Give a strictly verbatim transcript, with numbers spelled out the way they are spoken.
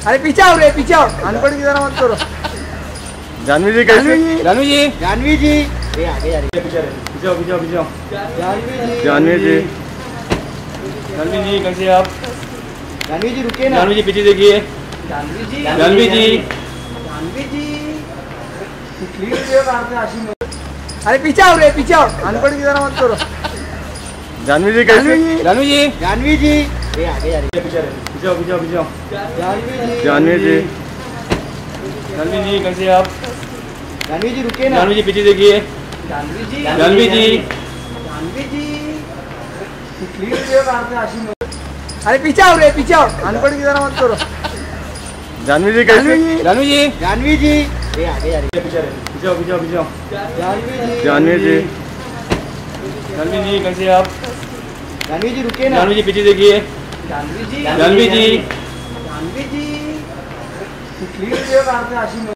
अरे पीछे आओ रे, पीछे आओ, अनपढ़ की तरह मत करो। जानवी जी कैसे? जानवी जी, जानवी जी ये आगे यार, पीछे आओ पीछे आओ पीछे आओ। जानवी जी, जानवी जी जानवी जी कैसे आप? जानवी जी रुकिए ना। जानवी जी पीछे देखिए। जानवी जी, जानवी जी जानवी जी, अरे पीछे आओ रे, पीछे आओ, अनपढ़ की तरह मत करो। जानवी जी कैसे? जानवी जी जानवी जी, ये आगे यार, पीछे आओ पीछे आओ पीछे आओ। जानवी जी, जानवी जी जानवी जी कैसे आप? जानवी जी रुकिए ना। जानवी जी पीछे देखिए। जानवी जी, जानवी जी जानवी जी, अरे पीछे आओ रे, पीछे आओ, अनपढ़ की तरह मत करो। जानवी जी कैसे? जानवी जी जानवी जी, ये आगे यार, पीछे आओ पीछे आओ पीछे आओ। जानवी जी, जानवी जी जानवी जी कैसे आप? जानवी जी रुकिए ना। जानवी जी पीछे देखिए। जानवी जी, जानवी जी जानवी जी,